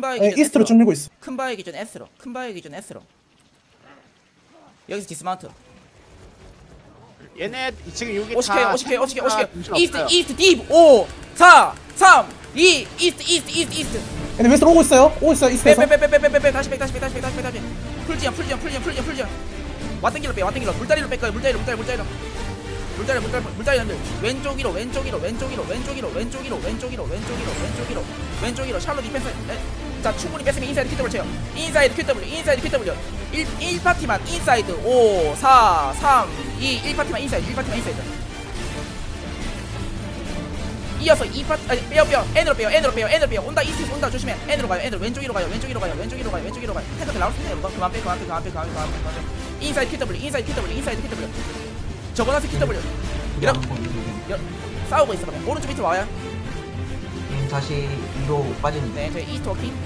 바위 예, 기준 이스트로 S로. 쭉 밀고 있어. 큰 바위 기준 S로. 큰 바위 기준 S로. 여기서 디스마운트. 얘네 지금 여기 50K. 정신 이스트 없어요. 이스트 딥 5 4 3 2 이스트. 얘네 웨스트로 오고 있어요. 이스트에서. 빼 다시 풀지연 왔던 길로 빼 물다리로 뺄 거예요. 물다리로 왼쪽으로 샬롯 디펜스. 자 충분히 뺐으면 인사이드 큐더블 쳐요. 인사이드 큐더블 1파티만 인사이드 5 4 3 2 1파티만 인사이드 이어서 2파티 아니 빼요 N으로 빼요 온다 이스트 온다 조심해. N으로 가요. 왼쪽으로 가요. 탱커들 나올 수 있네요. 그만 빼 인사이드 큐더블 저거나서 큐더블 이렇게 싸우고 있어. 오른쪽 밑으로 와요. 다시 위로 빠지는데. 네, 저희 이스트 워킹.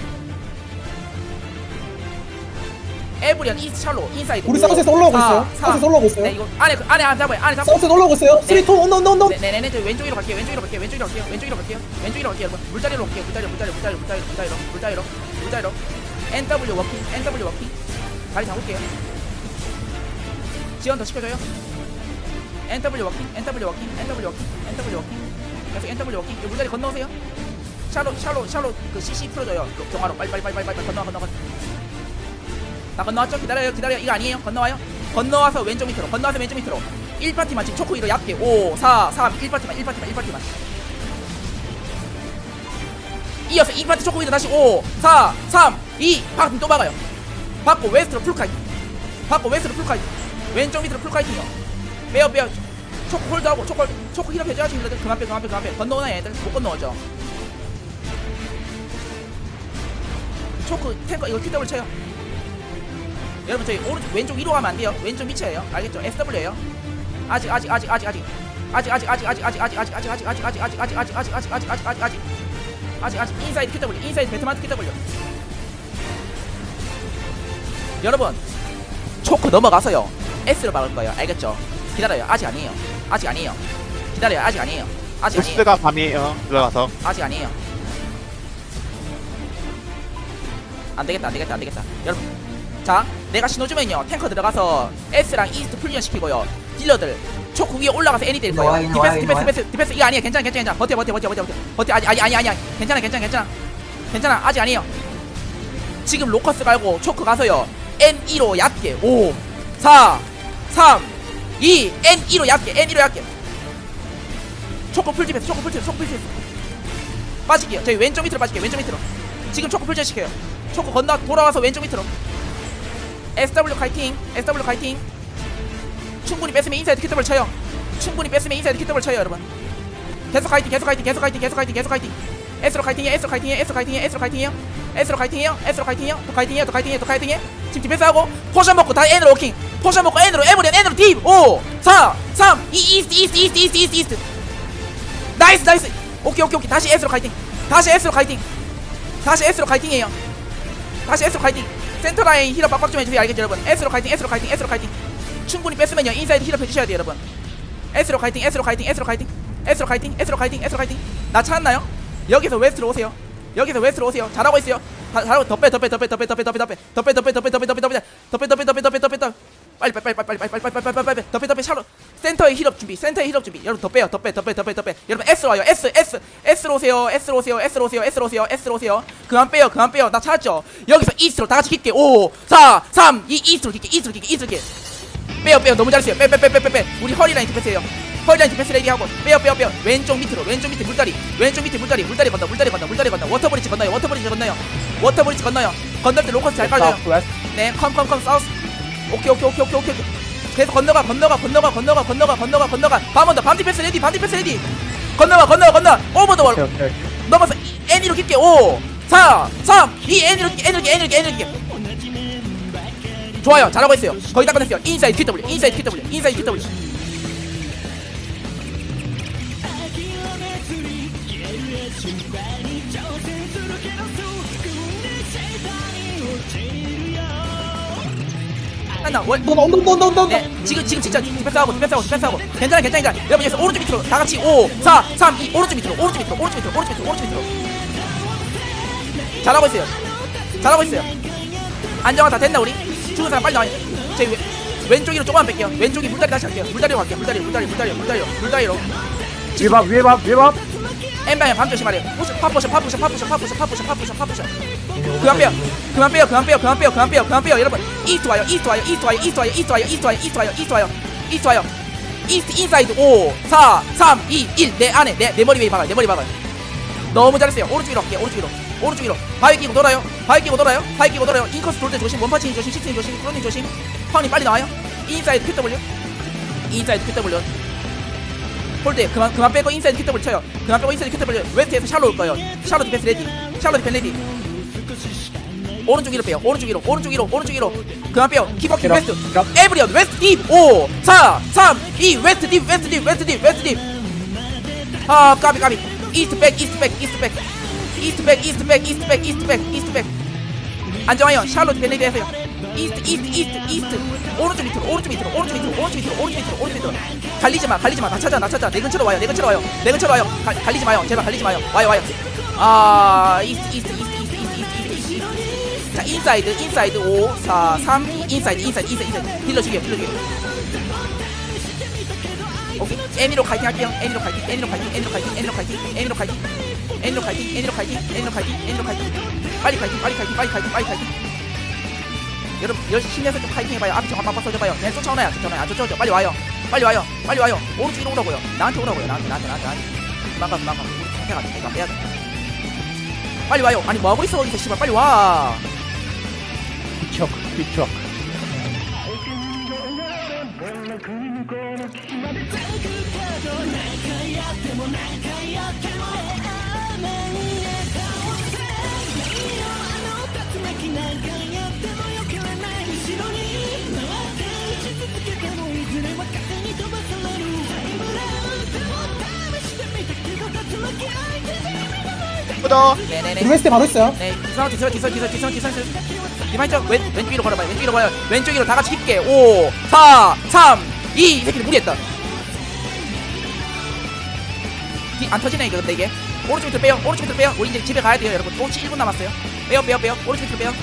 에브리언 이스트 샬로 인사이드. 우리 사우스에서 올라오고 있어요. 네, 이거 안에 잡아요. 사우스에서 올라오고 있어요. 3, 2, 1, 온다. 네네네, 저 왼쪽으로 갈게요. 여러분. 물다리로 올게요. 물다리로. NW 워킹. 다리 잡을게요. 지원 더 시켜줘요. NW 워킹. 계속 NW 워킹. 물다리 건너오세요. 샬롯 그 CC 풀어줘요. 경화로 빨리 건너가. 나 건너왔죠? 기다려요. 이거 아니에요. 건너와서 왼쪽 밑으로. 1파티만 지금 초코 위로 얕게 5 4 3 1파티만. 이어서 2파티 초코 위로 다시 5 4 3 2 파티 또 박아요. 받고 웨스트로 풀카이팅. 왼쪽 밑으로 풀카이팅이요. 빼요. 초코 홀드하고 초코 힐업 해줘야지. 힐러들 그만 빼. 건너오나 얘들 못 건너오죠. 초코 탱커 이거 QW 쳐요. 여러분 저희 오른쪽 왼쪽 위로 가면 안 돼요. 왼쪽 밑이에요. 알겠죠? SW예요. 아직 인사이드 QW 인사이드 배트마트 QW. 여러분 초크 넘어가서요 S로 막을 거예요. 알겠죠? 기다려요. 아직 아니에요. 기다려요. 아직 아니에요. 보스가 밤이에요. 들어가서. 아직 아니에요. 안 되겠다. 여러분, 자, 내가 신호 주면요, 탱커 들어가서 S랑 이스트 풀리언 시키고요. 딜러들 초크 위에 올라가서 애니 때릴 거예요. 디펜스 이거 아니에요. 괜찮아. 버텨. 아니. 괜찮아. 아직 아니에요. 지금 로커스 갈고 초크 가서요. N2로 얕게 5 4 3 2 N2로 얕게. 초코 풀 디펜스. 빠지게요. 저희 왼쪽 밑으로 빠질게요. 지금 초코 풀전 시켜요. 초코 건너 돌아와서 왼쪽 밑으로. SW 카이팅. 충분히 뺐으면 인사이드 큐터블 쳐요. 여러분. 계속 카이팅. S로 카이팅이에요. 지금 디펜스 하고 포션 먹고 다 N으로 워킹. N으로 에브리언 딥 5 4 3 2 이스트. 나이스. 오케이. 다시 S로 카이팅이에요. 센터라인 힐업 빡빡 좀 해주세요. 알겠죠 여러분? S로 카이팅. 충분히 뺐으면요 인사이드 힐업 해주셔야 돼요 여러분. S로 카이팅. 나 찾았나요? 여기서 웨스트로 오세요. 잘하고 있어요. 잘하고 더 빼. 빨리 더 샬롯. 센터에 힐업 준비. 여러분 더 빼요. 여러분 S로 와요. S로 오세요. 그만 빼요. 나 찾았죠? 여기서 이스트로 다 같이 킬게. 5 4 3 2 이스트로 킬게. 빼요. 너무 잘했어요. 빼. 우리 허리라인 디펜스예요. 디펜스 레디하고 빼요. 왼쪽 밑에 물다리. 건너. 워터브리지 건너요. 건널 때 로커스 잘 깔아요. 네, 컴 사우스. 오케이. 계속 건너가. 밤 디펜스 레디. 건너가. 오버 더 월. 넘어서 N으로 킬게. 5 4 3 2 N으로 킬게. 좋아요. 잘하고 있어요. 거의 다 끝냈어요. 인사이드 QW. 한다. 네, 지금 진짜 디펜스하고. 괜찮아. 여러분 여기서 오른쪽 밑으로 다 같이 5 4 3 2 오른쪽 밑으로. 잘하고 있어요. 잘하고 있어요. 안정화 다 됐나 우리? 죽은 사람 빨리 나와요. 제 왼쪽으로 조금만 뺄게요. 왼쪽이 물다리 다시 갈게요. 물다리로 갈게요. 물다리로. 위밥 N방향 밤 조심하래요. 파포션. 그만 빼요. 여러분 이스트 와요. 이스트 인사이드 5 4 3 2 1 내 안에 내 머리 위에 박아요. 너무 잘했어요. 오른쪽 위로 바위 끼고 돌아요. 인커스 돌 때 조심. 원파칭 조심. 식스닝 조심. 크로닝 조심. 파운이 빨리 나와요. 인사이드 QW 홀드 그만 빼고 인사이드 QW 쳐요. 웨스트에서 샬로 올 거예요. 샬로 디펜스 레디. 오른쪽 위로 빼요. 그만 빼요. 키버킹 웨스트. 에브리언 웨스트 딥 5 4 3 2 웨스트 딥. 아 까비. 이스트 백. 안정하여. 샬롯 벨레디 하세요. 이스트. 오른쪽 밑으로. 갈리지 마. 나 찾아. 내 근처로 와요. 갈리지 마요. 제발 갈리지 마요. 와요. 아, 이스트. 자, 인사이드 5 4 3 인사이드. 딜러 죽여. 오케이. 애니로 카이팅 할게요. 애니로 카이팅. 빨리 카이팅. 여러분 열심히 해서 좀 카이팅 해봐요. 앞에 정확 빡빡 써줘봐요. 그냥 쫓아오나요? 쫓아오죠. 빨리 와요. 오른쪽으로 오라고요. 나한테. 도망가. 우리 상태가 내가 빼야 돼. 빨리 와요. 아니 뭐하고 있어 거기서 씨발 빨리 와. 비척 푸더 네네네. 웨스트 바로 있어요. 네, 디선. 디마이저 왼쪽 위로 걸어봐요. 왼쪽 위로 다 같이 깊게. 5, 4, 3, 2. 이 새끼들 무리했다. 안 터지네 이거 근데 이게. 오른쪽 밑으로 빼요. 우리 이제 집에 가야 돼요, 여러분. 오른쪽 1분 남았어요. 빼요. 오른쪽 밑으로 빼요.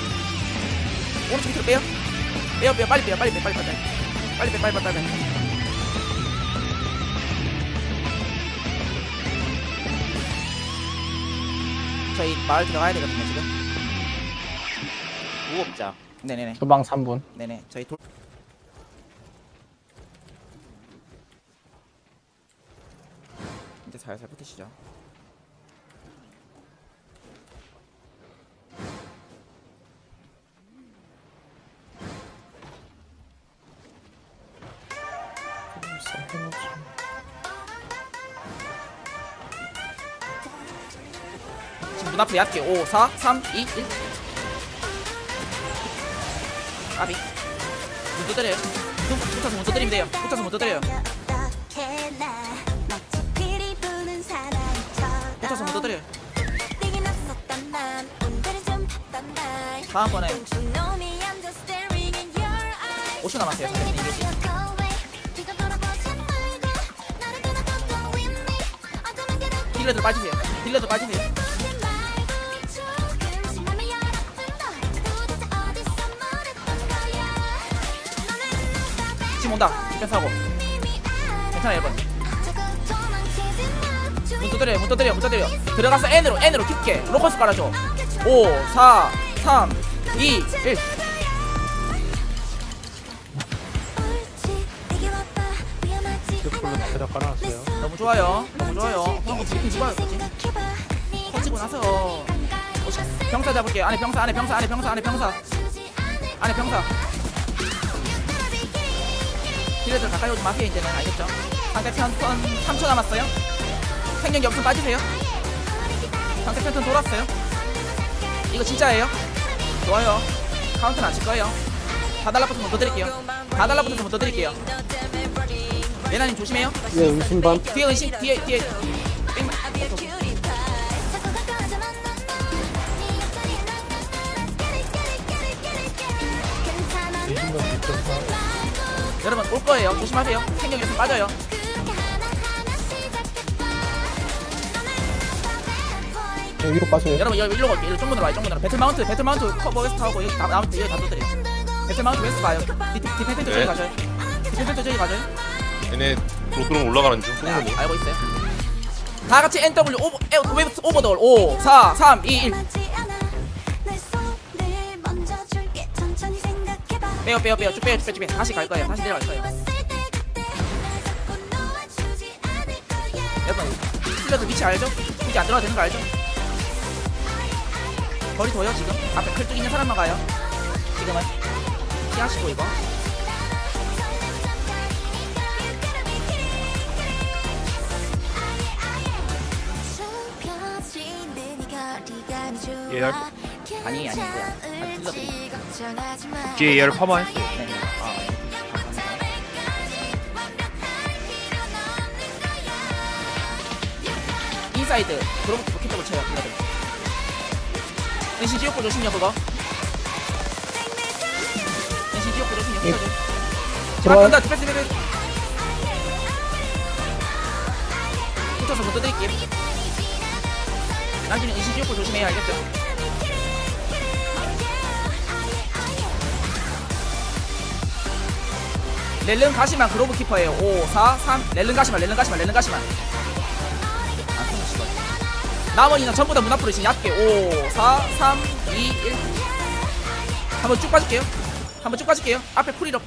빨리 빼. 저희 마을 들어가야 되거든요 지금. 무업자 네네네. 소방 3분 네네. 저희 돌. 이제 살살 붙으시죠. 지금 문 앞에 얕게 5 4 3 2 1 까비. 문 두드려요. 붙어서 문 두드리면 돼요. 붙어서 문 두드려요. 다음번에 5초 남았어요. 선생님 이기지. 딜러들 빠지세요. 지금 온다. 디펜스 하고. 괜찮아요, 여러분. 문 두드려. 들어가서 N으로 깊게. 로커스 깔아줘. 5, 4, 3, 2, 1. 득불로 데려 깔아놨어요. 너무 좋아요. 방금 브리핑 누가 했지? 터지고 나서 병사 잡을게요. 안에 병사. 딜러들 가까이 오지 마세요. 이제는 알겠죠? 상대 편 3초 남았어요. 생명기 없으면 빠지세요. 상대 편턴 돌았어요. 이거 진짜예요. 좋아요. 카운트는 안 칠 거예요. 다 달라붙어서 못 드릴게요. 예나님 조심해요. 예, 은신반 뒤에 은신 뒤에 여러분 올 거예요. 조심하세요. 생명이 없으면 빠져요. 네, 위로 빠져요. 여러분 여기 일로 갈게요. 정문으로 와요. 정문으로. 배틀 마운트 커버 웨스트 하고 여기 나머지 여기 다 떠드려. 배틀 마운트 웨스트 봐요. 디펜트 저기 가져요. 디펜트 저기 가져요. 얘네 로드로 올라가는 중. 네, 알고 있어요. 다 같이 NW 웨스트 오버돌 5 4 3 2 1 빼요 쭉 빼요 다시 갈 거예요. 다시 내려갈 거예요. 여러분 힐러들 위치 알죠? 위치 안 들어가도 되는 거 알죠? 거리 둬요 지금. 앞에 클뚝 있는 사람만 가요. 지금은 피하시고 이거. 예열 아니 이거야. 힐러들이. 뒤에 예열 퍼마했어요. 네. 인사이드 그로부터 로켓적으로 쳐요. 힐러들. NC 지옥고 조심요 그거. NC 지옥고 조심요. 힐러들. 들어와요. 간다. 디펜스. 붙여서 못 떠드릴게요. 나중에 NC 지옥고 조심해야 알겠죠? 렐른 가시만 그로브 키퍼예요. 5 4 3 렐른 가시만. 아 씨발. 나머지는 전부 다 문 앞으로 지금 얕게 5 4 3 2 1 한번 쭉 빠질게요. 앞에 풀이로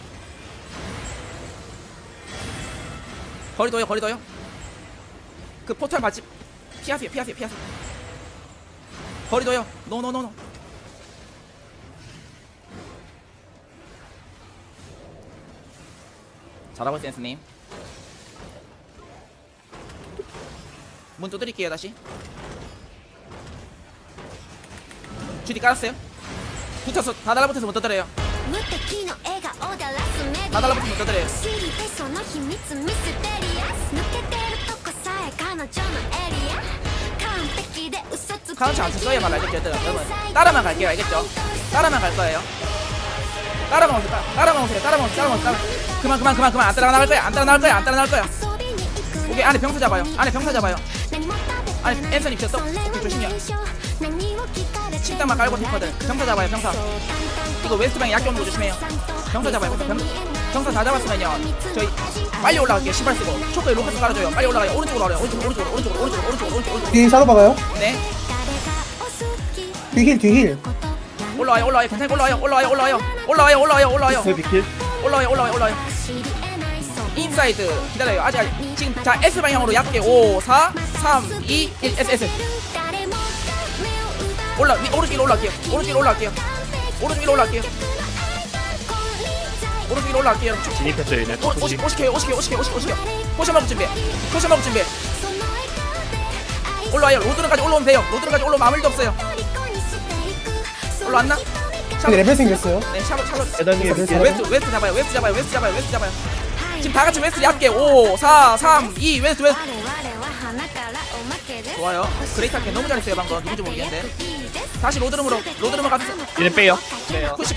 거리 둬요. 그 포탈 맞지 피하세요. 거리 둬요. 노. 잘하고 있어요, 센스님. 문 두드릴게요, 다시. 주디 깔았어요. 붙어서 다 달라붙어서 못 떠들어요. 다 달라붙어서 못 떠들어요. 카운치 안 쓸 거예요, 말로 알겠죠? 여러분 따라만 갈게요, 알겠죠? 따라만 갈 거예요. 따라만 오세요. 그만 안 따라 나갈 거야. 오케이, 안에 병사 잡아요. 안에 앤서니 쳤어. 오케이, 조심해요. 침낭만 깔고 있거든. 병사 잡아요. 이거 웨스트 방에 약게 오는 거 조심해요. 병사 잡아요. 병사 다 잡았으면요 저희 빨리 올라갈게요. 신발 쓰고 초코에 로켓 깔아줘요. 빨리 올라가요. 오른쪽으로 가요. 오른쪽으로. 뒤 샤로 박아요. 네, 뒤힐. 올라와요. 괜찮게 올라와요. 비킬. 올라와요. 인사이드 기다려요. 아직 지금 자 S 방향으로 얕게 5 4 3 2 1 S 오른쪽으로 올라갈게요. 진입했어요 얘네. 오시켜요. 포션 먹을 준비. 올라와요. 로드런까지 올라오면 돼요. 올라오면 아무 일도 없어요. 올라왔나? 근데 레벨 생겼어요. 네, 샤롯. 계단위에 웨스트 잡아요. 지금 다 같이 웨스트 얕게 5 4 3 2 웨스트. 좋아요. 그레이트 할게 너무 잘했어요 방금. 누군지 모르겠는데. 다시 로드룸으로 가서 얘네 빼요. 푸시.